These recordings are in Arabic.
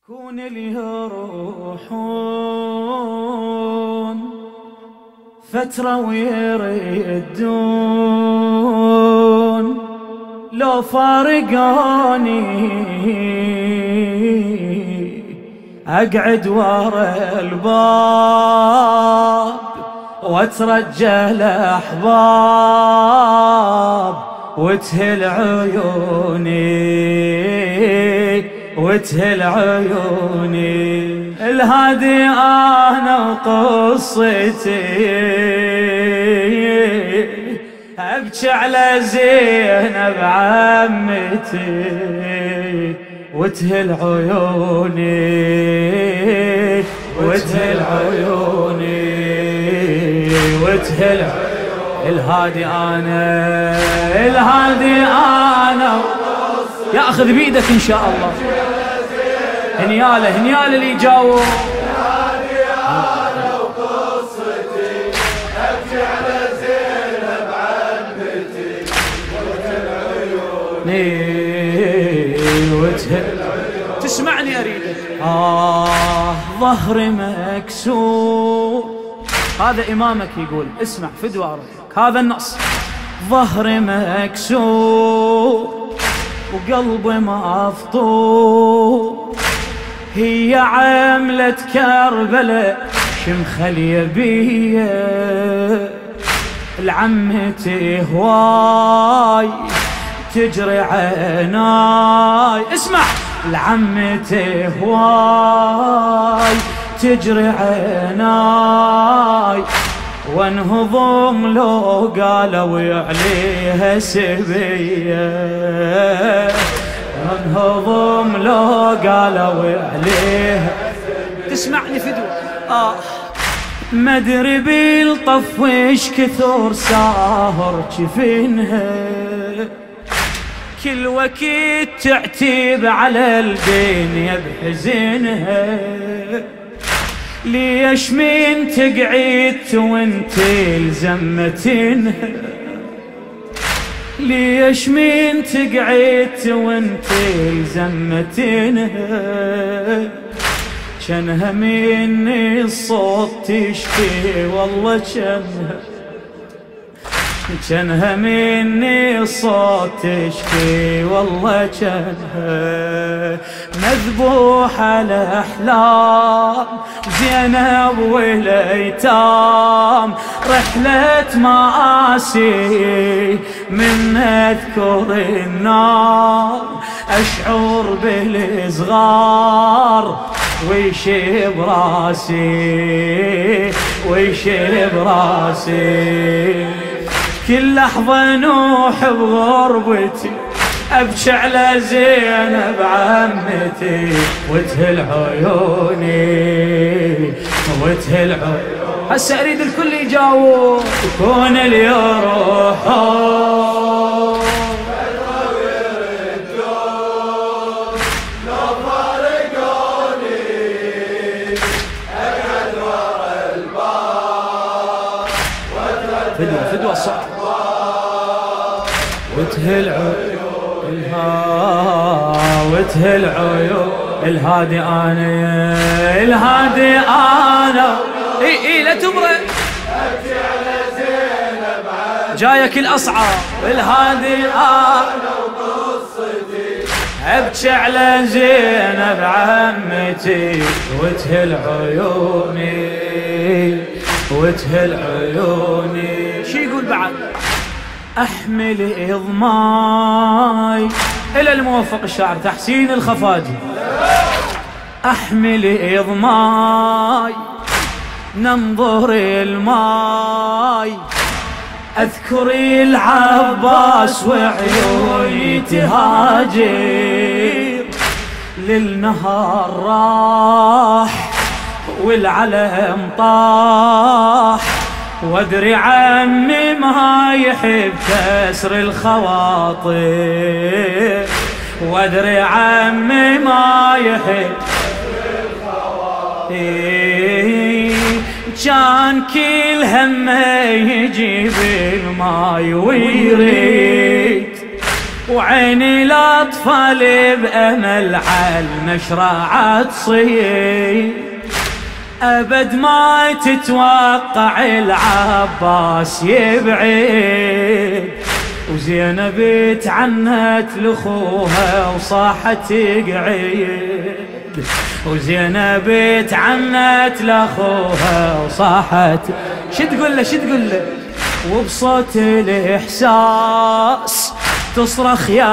كون اللي يروحون فترة ويردون لو فارقوني أقعد ورا الباب واترجى الأحباب وتهل عيوني وتهل عيوني. الهادي أنا وقصتي أبكي على زينب عمتي وتهل عيوني وتهل عيوني وتهل الهادي أنا ياخذ بيدك ان شاء الله. هنياله اللي يجاوب. الهادي انا وقصتي ابكي على زينب عمتي وتهل عيوني وتهل عيوني. تسمعني اريدك. ظهري مكسور. هذا امامك يقول اسمع فدوى روحك هذا النص. ظهري مكسور وقلبي مفطور هي عملة كربلاء شمخلية بيا العمتي هواي تجري عيناي. اسمع العمتي هواي تجري عيناي وانهضم لو قالوا عليها سبية وانهضم لو قالوا عليها. تسمعني فدوى. ما ادري بالطف وش كثر ساهر جفنها كل وقت تعتيب على الدنيا بحزنها. ليش من تقعد وانت لزمتنها ليش من تقعد وانت لزمتنها كانها مني الصوت تشكي والله كانها مني الصوت تشكي والله كانها مذبوحة الأحلام زينب والايتام رحلة مآسي من أذكر النار أشعر بالصغار ويشيب راسي كل لحظة نوح بغربتي أبكي على زينب عمتي وتهل عيوني وتهل عيوني. هسه أريد الكل يجاوب. كون اللي يروحون فترة ويردون لو فارقوني أقعد ورا الباب فدوى الصوت وتهل عيوني وتهل عيون. الهادي أنا اي لا تبرد أبكي على زينب عمتي جايك الأصعب. الهادي أنا وقصتي أبكي على زينب عمتي وتهل عيوني. شي يقول بعد؟ أحمل إضماي إلى الموفق الشاعر تحسين الخفاجي. أحمل إضماي ننظر الماي أذكر العباس وعيوني تهاجر للنهار راح والعلم طاح وادري عمي ما يحب كسر الخواطر وادري عمي ما يحب كان كل همه يجيب الماي ويريد وعيني الأطفال بأمل عالمشرعة تصير، أبد ما تتوقع العباس يبعد، وزينب تعنت لأخوها وصاحت تقعد، وزينب تعنت لأخوها وصاحت. شو تقول له شو تقول له؟ وبصوت الإحساس تصرخ يا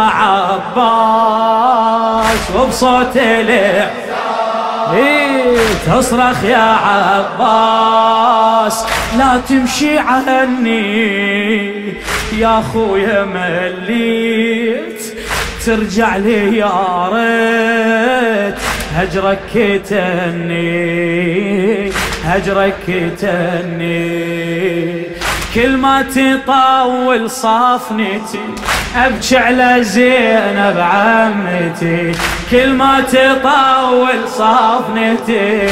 عباس، وبصوت الإحساس تصرخ يا عباس، لا تمشي عني يا خويا مليت، ترجع لي يا ريت، هجرك كتني هجرك كتني، كل ما تطول صافنتي أبكي على زينب عمتي، كل ما تطول صافنتي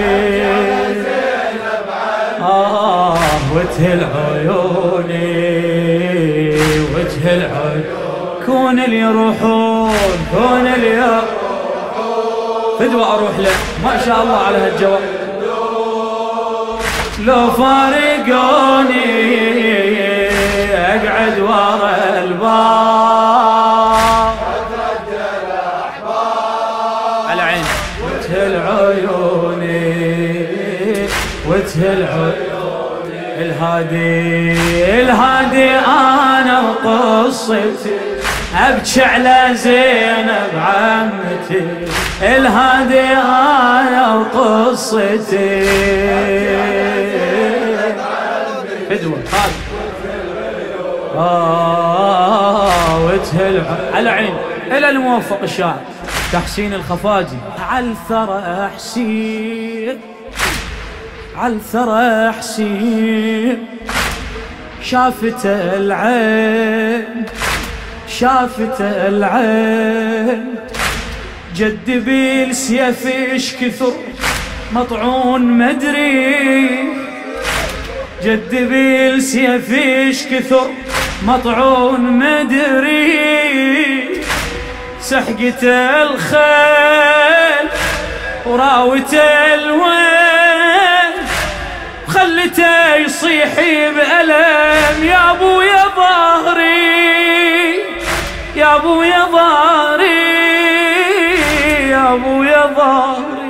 وجه العيوني وجه العيون، كون اللي يروحون كون اللي يروحون، فدوى أروح له ما شاء الله على هالجواب. لو فارقوني أقعد ورا الباب، على عين وجه العيون وجه العيون، الهادي أنا وقصتي، أبكي على زينب عمتي، الهادي أنا وقصتي، فدوة وجه العين على عين. إلى الموفق الشاعر تحسين الخفاجي. عالثرى حسين عالثرى حسين، شافت العين شافت العين، جد بالسيف ايش كثر مطعون مدري، جد بالسيف ايش كثر مطعون مدري، سحقت الخيل وراوت الوين، خلته يصيح بألم يا ابو يا ظهري يا ابو يا ظهري يا ابو يا ظهري،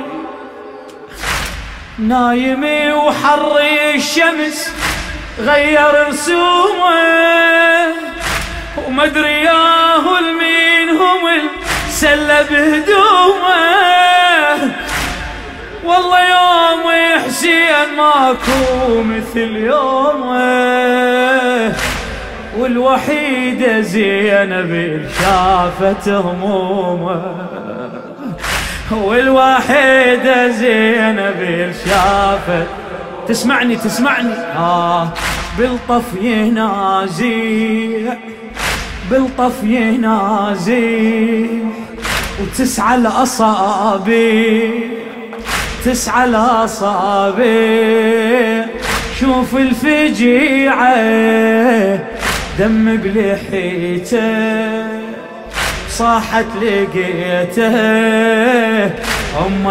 نايمي وحر الشمس غير رسومه، ومدري ياهو المين هم سلب هدومه، والله يوم حسين ماكو مثل يومه، والوحيدة زينب شافت همومه، والوحيدة زينب شافت. تسمعني تسمعني بالطف ينازيع بالطف ينازيع، وتسعى الأصابع تسعى الأصابع، شوف الفجيعة دم بلحيته، صاحت لقيته أم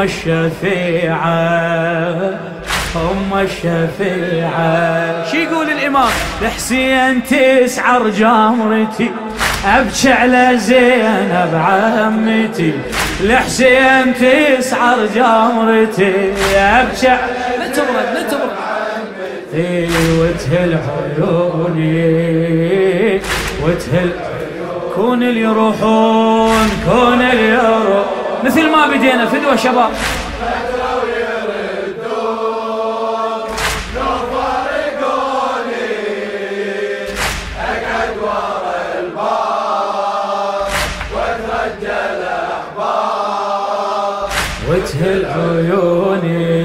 الشفيعة أم الشفيعة. شي يقول الإمام؟ لحسين تسعر جامرتي، أبكي على زينب عمتي، لحسين تسعر جامرتي، أبكي لا تبرد لا تبرد، في وجه العيون وجه العيون، كون اللي يروحون كون اللي يروحون، مثل ما بدينا فدوة شباب. وجه العيون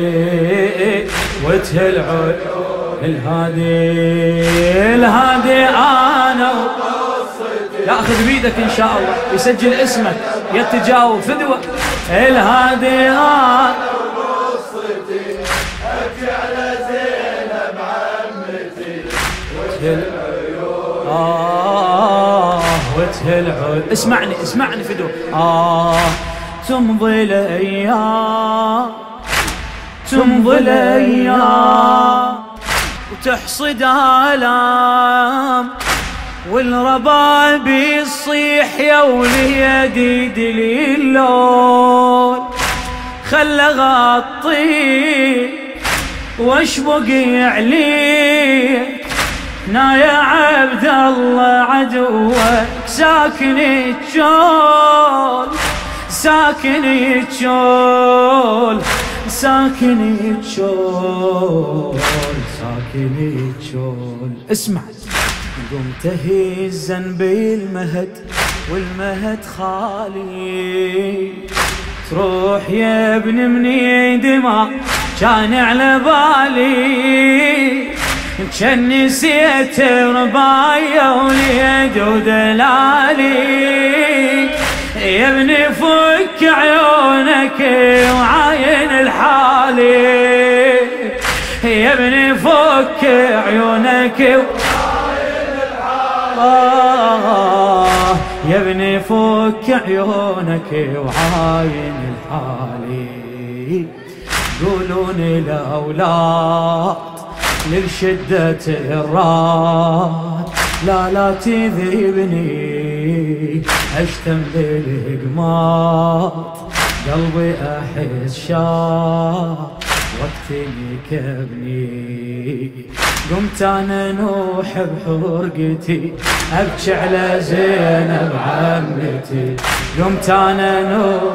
وجه العيون، الهادي أنا ياخذ بيدك إن شاء الله، يسجل اسمك يتجاوب فدوة. الهادي أنا وقصتي، أبكي على زينب عمتي، وجه العيون وجه العود. اسمعني فدوى. تمضي الأيام تمضي الأيام وتحصد آلام، والرباب يصيح يا وليدي دلي اللون، خل غطيك واشبق عليك نا يا عبد الله عدوك ساكن الجول ساكن الجول ساكن الجول ساكن الجول. اسمع قمت هزا بالمهد والمهد خالي، تروح يا ابن مني دماء كان على بالي، كان نسيت ربايا وليد ودلالي، يا ابني فك عيونك وعاين الحالي، يا ابني فك عيونك وعاين الحالي، يا ابني فك عيونك وعاين الحالي. يقولون الأولاد للشدة الراد لا تذيبني أشتم بالقماط، قلبي أحس شاق وقتني كبني، قمت أنا نوح بحرقتي أبكي على زينب عمتي، قمت أنا نوح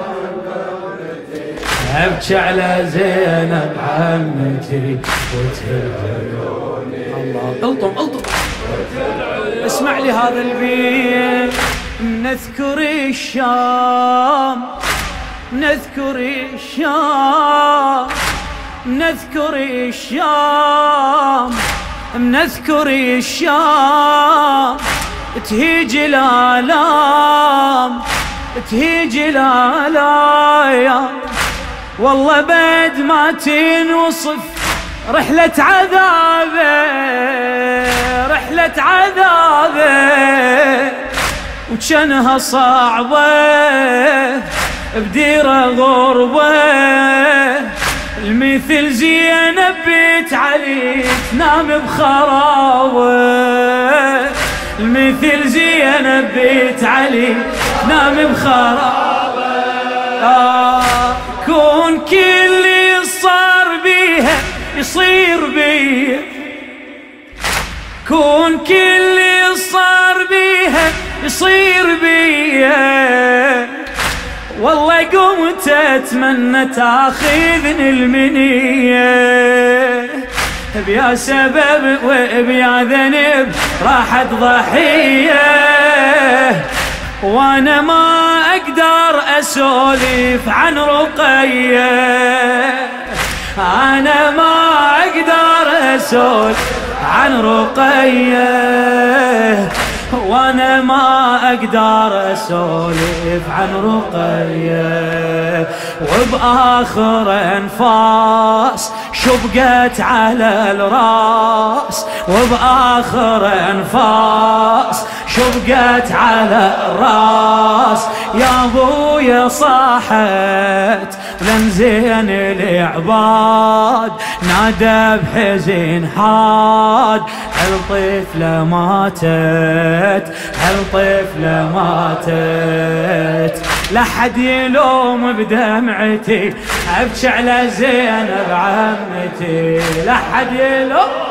أبكي على زينب عمتي وتهجروني. الله الطم اسمع لي هذا البيت. نذكر الشام نذكر الشام نذكر الشام نذكر الشام، تهيج الآلام تهيج الآلام، والله بعد ما تنوصف رحلة عذابه رحلة عذابه، وجنها صعبة بديرة غربة، المثل زينب بيت علي تنام بخراوة، المثل زينب بيت علي تنام بخراوة. كون كل صار بيها يصير بيه، كون كل صار بيها يصير بيه، والله قمت اتمنى تاخذني المنيه، بيا سبب وبيا ذنب راحت ضحيه، وانا ما اقدر اسولف عن رقيه، انا ما اقدر اسولف عن رقيه، وانا ما اقدر اسولف عن رقيه، وباخر انفاس شبقت على الراس، وباخر انفاس شبقت على الراس، يا ابويا صاحت لن زين العباد، نادى بحزن حاد هالطفلة ماتت هالطفلة ماتت، لحد يلوم بدمعتي ابكي على زينب عمتي، لحد يلوم